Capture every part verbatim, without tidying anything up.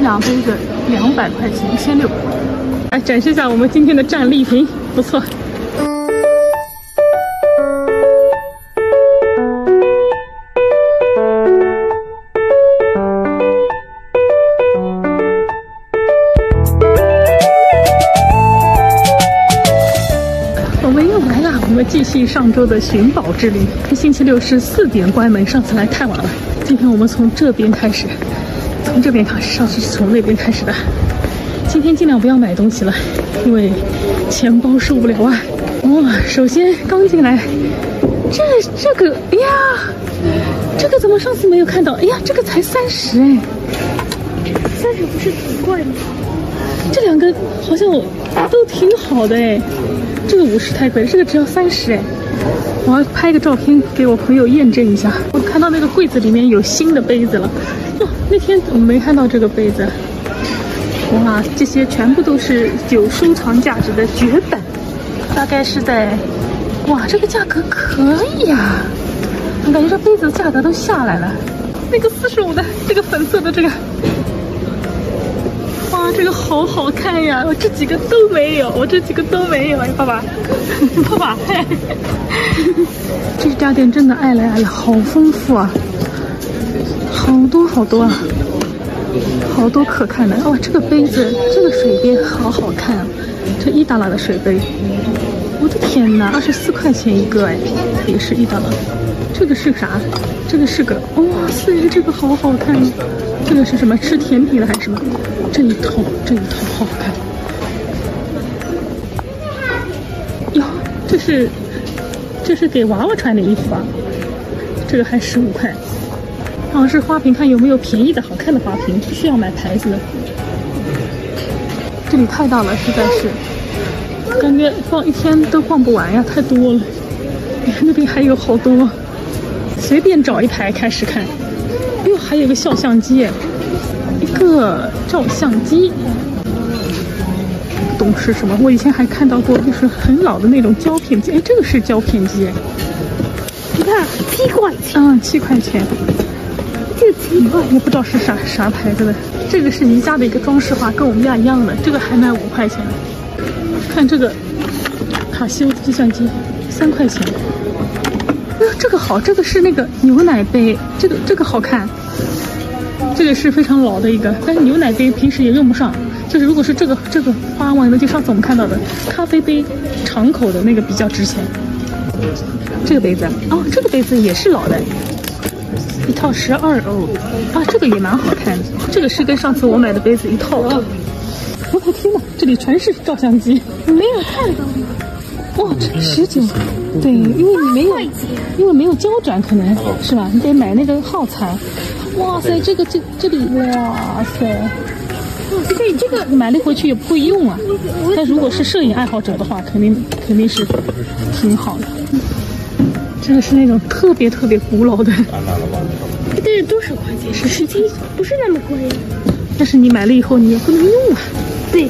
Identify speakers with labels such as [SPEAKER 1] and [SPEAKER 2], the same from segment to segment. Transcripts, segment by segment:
[SPEAKER 1] 两杯子两百块钱，一千六。来展示一下我们今天的战利品，不错。我们又来了，我们继续上周的寻宝之旅。星期六是四点关门，上次来太晚了。今天我们从这边开始，从这边开始，上次是从那边开始的。今天尽量不要买东西了，因为钱包受不了啊。哇，首先刚进来，这这个，哎呀，这个怎么上次没有看到？哎呀，这个才三十哎，
[SPEAKER 2] 三十不是挺贵吗？
[SPEAKER 1] 这两个好像都挺好的哎。这个五十太贵了，这个只要三十哎！我要拍个照片给我朋友验证一下。我看到那个柜子里面有新的杯子了，哦，那天我没看到这个杯子。哇，这些全部都是有收藏价值的绝版，大概是在，哇，这个价格可以呀！我感觉这杯子的价格都下来了。那个四十五的，这个粉色的这个。哇，这个好好看呀！我这几个都没有，我这几个都没有。哎，爸爸，爸爸，这家店真的爱来爱来，好丰富啊，好多好多啊，好多可看的。哇，这个杯子，这个水杯好好看啊，这一达拉的水杯，我的天哪，二十四块钱一个哎，也是一达拉。这个是啥？这个是个，哇塞，这个好好看。这个是什么？吃甜品的还是什么？这一套，这一套好好看。哟，这是这是给娃娃穿的衣服啊。这个还十五块。好，是花瓶，看有没有便宜的、好看的花瓶，不需要买牌子的。这里太大了，实在是，感觉逛一天都逛不完呀，太多了。那边还有好多，随便找一排开始看。哟，还有个照相机，一个照相机，不懂是什么。我以前还看到过，就是很老的那种胶片机。哎，这个是胶片机，哎，
[SPEAKER 2] 你看七块钱，
[SPEAKER 1] 嗯，七块钱。
[SPEAKER 2] 这个七块，
[SPEAKER 1] 也不知道是啥啥牌子的。这个是宜家的一个装饰画，跟我们家一样的，这个还卖五块钱。看这个卡西欧的计算机，三块钱。哎呦，这个好，这个是那个牛奶杯，这个这个好看。这个是非常老的一个，但是牛奶杯平时也用不上。就是如果是这个这个花纹的，就上次我们看到的咖啡杯，长口的那个比较值钱。这个杯子，哦，这个杯子也是老的，一套十二欧啊，这个也蛮好看的。这个是跟上次我买的杯子一套。我的天哪，这里全是照相机，
[SPEAKER 2] 没有看到。
[SPEAKER 1] 哇，这十九，对，因为你没有，因为没有胶转，可能是吧？你得买那个耗材。哇塞，这个这这里，哇塞，这这个买了回去也不会用啊。但如果是摄影爱好者的话，肯定肯定是挺好的。这个是那种特别特别古老的。
[SPEAKER 2] 这是多少块钱？是十七，不是那么贵。
[SPEAKER 1] 但是你买了以后，你也不能用啊。
[SPEAKER 2] 对。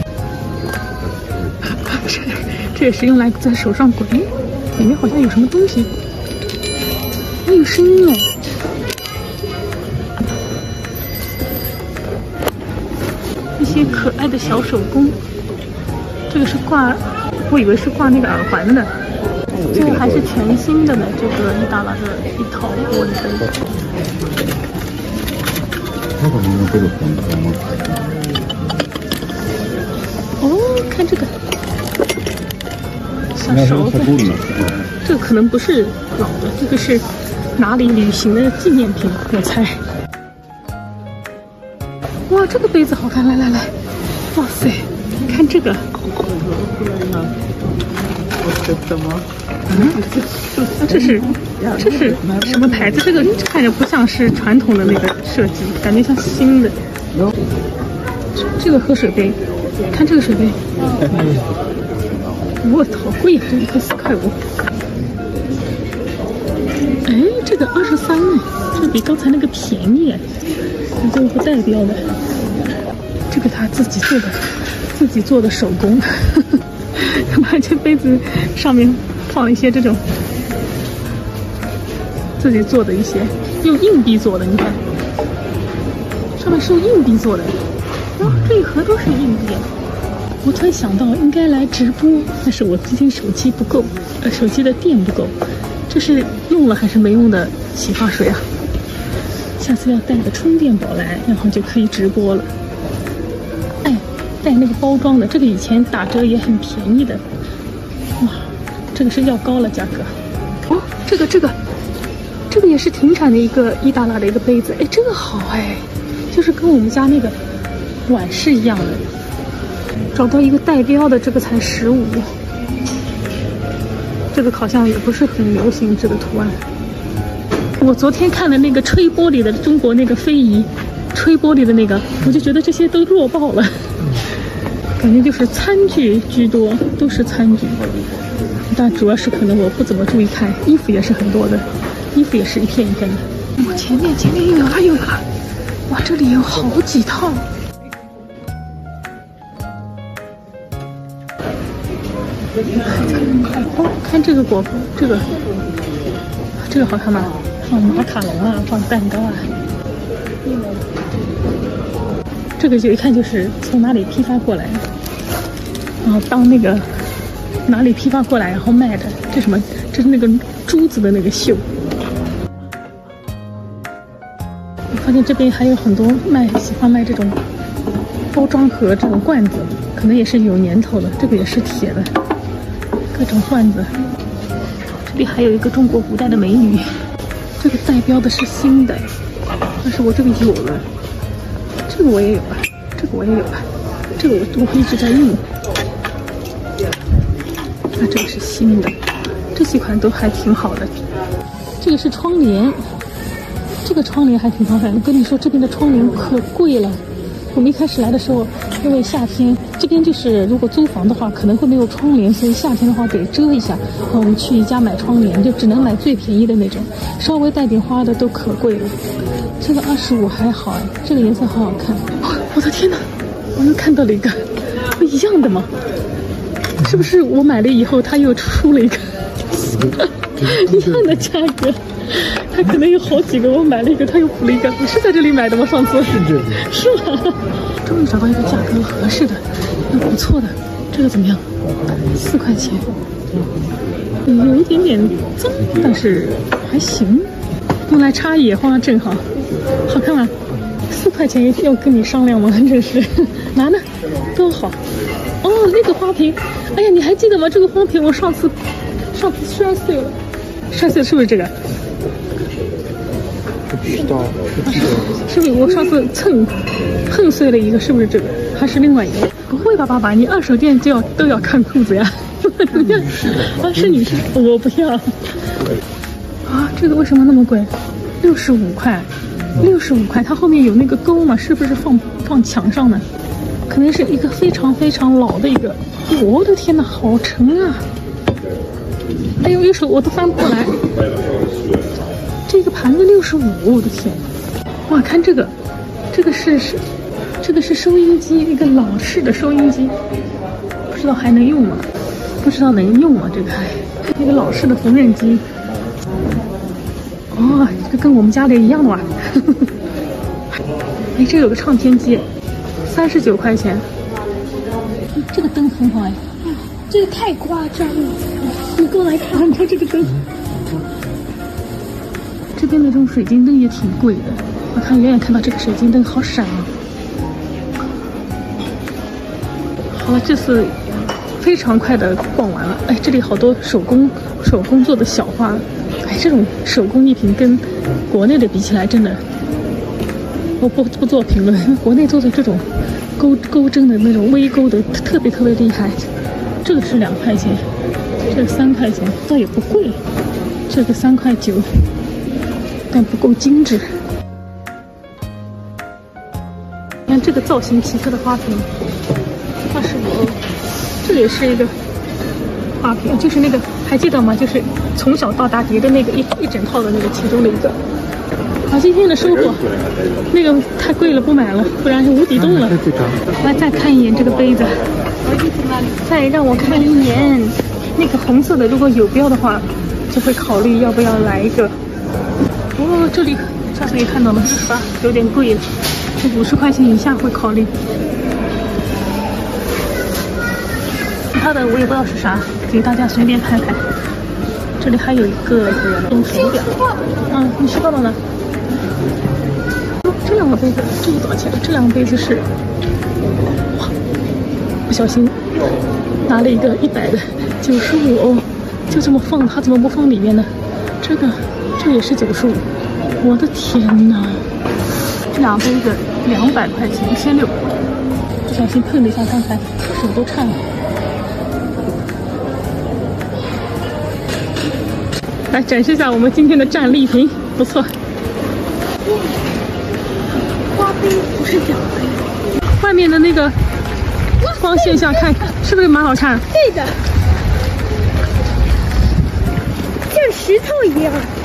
[SPEAKER 1] 这这也是用来在手上滚，里面好像有什么东西，还有声音哎。一些可爱的小手工，这个是挂，我以为是挂那个耳环的呢。这个还是全新的呢，这个意大利的一套玻璃杯。哦，看这个。小勺子，这个可能不是老的，这个是哪里旅行的纪念品，我猜。哇，这个杯子好看，来来来，哇塞，看这个。什么？嗯，这是这是什么牌子？这个看着不像是传统的那个设计，感觉像新的。这个喝水杯，看这个水杯。我好贵呀，这一个四块五。哎，这个二十三呢，这比刚才那个便宜哎。这个不带标的，这个他自己做的，自己做的手工。把这杯子上面放一些这种自己做的一些，用硬币做的，你看， 上面是用硬币做的。哇，这一盒都是硬币。我突然想到应该来直播，但是我今天手机不够，呃，手机的电不够。这是用了还是没用的洗发水啊？下次要带个充电宝来，然后就可以直播了。哎，带那个包装的，这个以前打折也很便宜的。哇，这个是要高了价格。哦，这个这个这个也是停产的一个意大利的一个杯子。哎，这个好哎，就是跟我们家那个碗是一样的。找到一个带标的，这个才十五。这个好像也不是很流行这个图案。我昨天看的那个吹玻璃的中国那个非遗，吹玻璃的那个，我就觉得这些都弱爆了，感觉就是餐具居多，都是餐具。但主要是可能我不怎么注意看，衣服也是很多的，衣服也是一片一片的。我前面前面有啊有啊，哇，这里有好几套。哦，看这个果，这个这个好看吗？放马卡龙啊，放蛋糕啊。这个就一看就是从哪里批发过来，然后当那个哪里批发过来然后卖的。这什么？这是那个珠子的那个绣。我发现这边还有很多卖喜欢卖这种包装盒、这种罐子，可能也是有年头的。这个也是铁的。各种罐子，这里还有一个中国古代的美女，这个带标的是新的，但是我这个有了，这个我也有了，这个我也有了，这个我我一直在用。那这个是新的，这几款都还挺好的。这个是窗帘，这个窗帘还挺好看的。跟你说，这边的窗帘可贵了。我们一开始来的时候，因为夏天这边就是如果租房的话可能会没有窗帘，所以夏天的话得遮一下。然后我们去一家买窗帘，就只能买最便宜的那种，稍微带点花的都可贵了。这个二十五还好哎，这个颜色好好看。哦，我的天哪，我又看到了一个，不一样的吗？是不是我买了以后他又出了一个一样的价格？他可能有好几个，我买了一个，他又补了一个。你是在这里买的吗？上次是这里，是吗？终于找到一个价格合适的，又不错的。这个怎么样？四块钱，有一点点脏，但是还行，用来插野花正好。好看吗？四块钱要跟你商量吗？真是，拿呢，多好。哦，那个花瓶，哎呀，你还记得吗？这个花瓶我上次上次摔碎了，摔碎了是不是这个？
[SPEAKER 3] 不知道，不记得。
[SPEAKER 1] 是不是我上次蹭碰碎了一个？是不是这个？还是另外一个？不会吧，爸爸，你二手店就要都要看裤子呀？你看，啊，是女士，我不要。啊，这个为什么那么贵？六十五块，六十五块。它后面有那个钩嘛？是不是放放墙上的？可能是一个非常非常老的一个。我的天哪，好沉啊！哎呦，有手我都翻不过来。这个盘子六十五，我的天！哇，看这个，这个是是，这个是收音机，一个老式的收音机，不知道还能用吗？不知道能用吗？这个还一个老式的缝纫机。哦，这跟我们家的一样的哇！哎，这有个唱片机，三十九块钱。这个灯很好哎，
[SPEAKER 2] 这个太夸张了！
[SPEAKER 1] 你过来看，看这个灯。这边的这种水晶灯也挺贵的，我看远远看到这个水晶灯好闪啊！好了，这次非常快的逛完了。哎，这里好多手工手工做的小花，哎，这种手工艺品跟国内的比起来，真的，我不不做评论。国内做的这种钩钩针的那种微钩的特别特别厉害。这个是两块钱，这个三块钱，倒也不贵。这个三块九。但不够精致。你看这个造型奇特的花瓶，二十五欧。这里是一个花瓶，就是那个还记得吗？就是从小到大叠的那个一一整套的那个其中的一个。好，今天的收获，那个太贵了，不买了，不然是无底洞了。来，再看一眼这个杯子，再让我看一眼那个红色的，如果有标的话，就会考虑要不要来一个。哦，这里上次也看到了，是吧？有点贵了。 五十块钱以下会考虑。其他的我也不知道是啥，给大家随便看看。这里还有一个手表，嗯，你吃到了呢？这两个杯子，这个多少钱？这两个杯子是，哇，不小心拿了一个一百的，九十五哦，就这么放，它怎么不放里面呢？这个，这也是九十五，我的天哪！这两杯子两百块钱，一千六，不小心碰了一下，刚才手都颤了。来展示一下我们今天的战利品，不错。
[SPEAKER 2] 花杯不是假的，
[SPEAKER 1] 外面的那个光线下看，是不是蛮好看？
[SPEAKER 2] 对的，像石头一样。